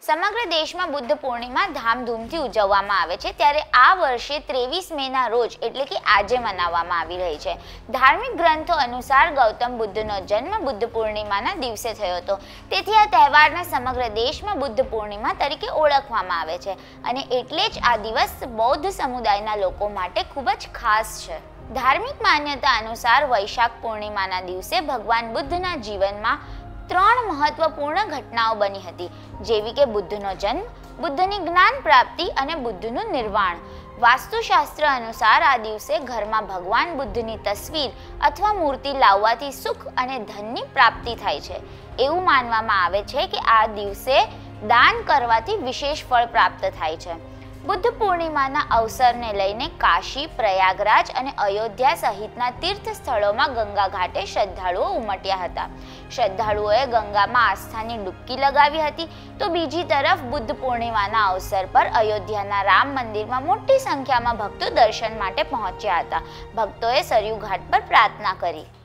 સમગ્ર દેશમાં બુદ્ધ પૂર્ણિમા ધામધૂમથી ઉજવવામાં આવે છે ત્યારે આ વર્ષે 23 મેના રોજ એટલે કે આજે મનાવવામાં આવી રહી છે। ધાર્મિક ગ્રંથો અનુસાર ગૌતમ બુદ્ધનો જન્મ બુદ્ધ પૂર્ણિમાના દિવસે થયો હતો, તેથી આ તહેવારને સમગ્ર દેશમાં બુદ્ધ પૂર્ણિમા તરીકે ઓળખવામાં આવે છે અને એટલે જ આ દિવસ બૌદ્ધ સમુદાયના લોકો માટે ખૂબ જ ખાસ છે। ધાર્મિક માન્યતા અનુસાર વૈશાખ પૂર્ણિમાના દિવસે ભગવાન બુદ્ધના જીવનમાં 3 મહત્વપૂર્ણ ઘટનાઓ બની હતી, જેવી કે બુદ્ધનો જન્મ, બુદ્ધની જ્ઞાન પ્રાપ્તિ અને બુદ્ધનું નિર્વાણ। વાસ્તુશાસ્ત્ર અનુસાર આ દિવસે ઘરમાં ભગવાન બુદ્ધની તસવીર અથવા મૂર્તિ લાવવાથી સુખ અને ધનની પ્રાપ્તિ થાય છે। એવું માનવામાં આવે છે કે આ દિવસે દાન કરવાથી વિશેષ ફળ પ્રાપ્ત થાય છે। બુદ્ધ પૂર્ણિમાના અવસરને લઈને કાશી, પ્રયાગરાજ અને અયોધ્યા સહિતના તીર્થ સ્થળોમાં ગંગા ઘાટે શ્રદ્ધાળુઓ ઉમટ્યા હતા। શ્રદ્ધાળુઓએ ગંગામાં આસ્થાની ડૂબકી લગાવી હતી, તો બીજી તરફ બુદ્ધ પૂર્ણિમાના અવસર પર અયોધ્યાના રામ મંદિરમાં મોટી સંખ્યામાં ભક્તો દર્શન માટે પહોંચ્યા હતા। ભક્તોએ સરયુ ઘાટ પર પ્રાર્થના કરી।